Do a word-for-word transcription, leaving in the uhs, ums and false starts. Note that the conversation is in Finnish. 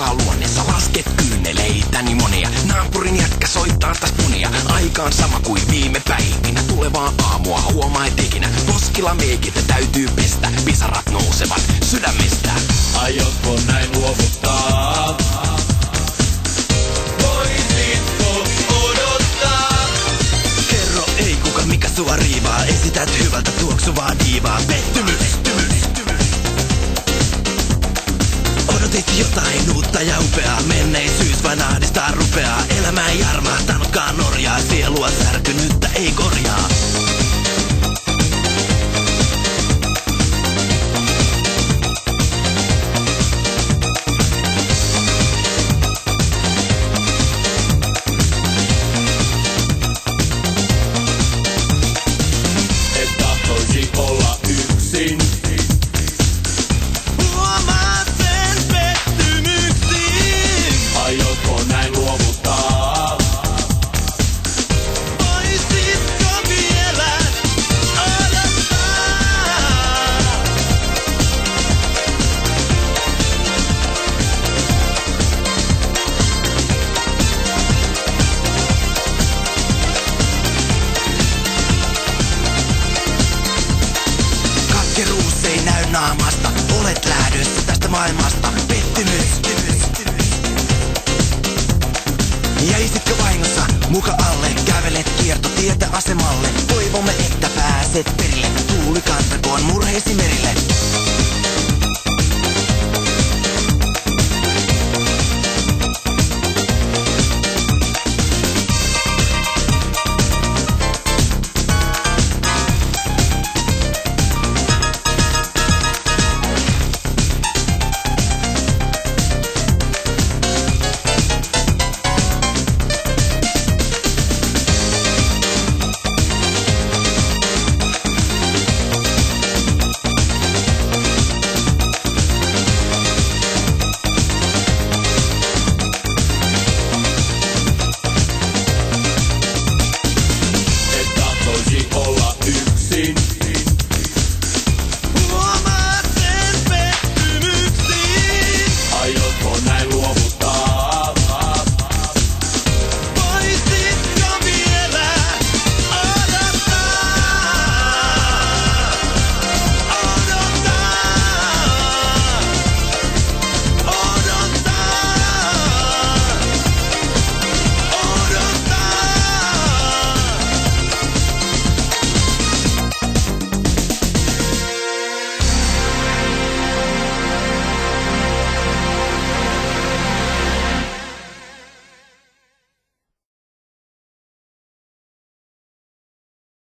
soittaa luonnissa. Lasket kyyneleitäni monia. Naapurin jätkä soittaa taas punia. Aikaan sama kuin viime päivinä. Tulevaa aamua huomaa et ikinä. Poskilla meikit täytyy pestä. Pisarat nousevat sydämestä. Aiotko näin luovuttaa? Voisitko odottaa? Kerro ei kuka mikä sua riivaa. Esität hyvältä tuoksuvaa diivaa. Pettymys, pettymys. Odotit jotain uutta ja upeaa. Menneisyys vain ahdistaa rupeaa. Elämä ei armahtanutkaan Norjaa. Sielua särkynyttä ei korjaa. Et tahtoisi olla yksin. Aiotko näin luovuttaa? Voisitko vielä odottaa? Katkeruus ei näy naamasta. Olet lähdössä tästä maailmasta. Pettymys. Jäisitkö vahingossa muka alle? Kävelet kiertotietä asemalle. Toivomme, että pääset perille. Tuuli kantakoon murheesi merille.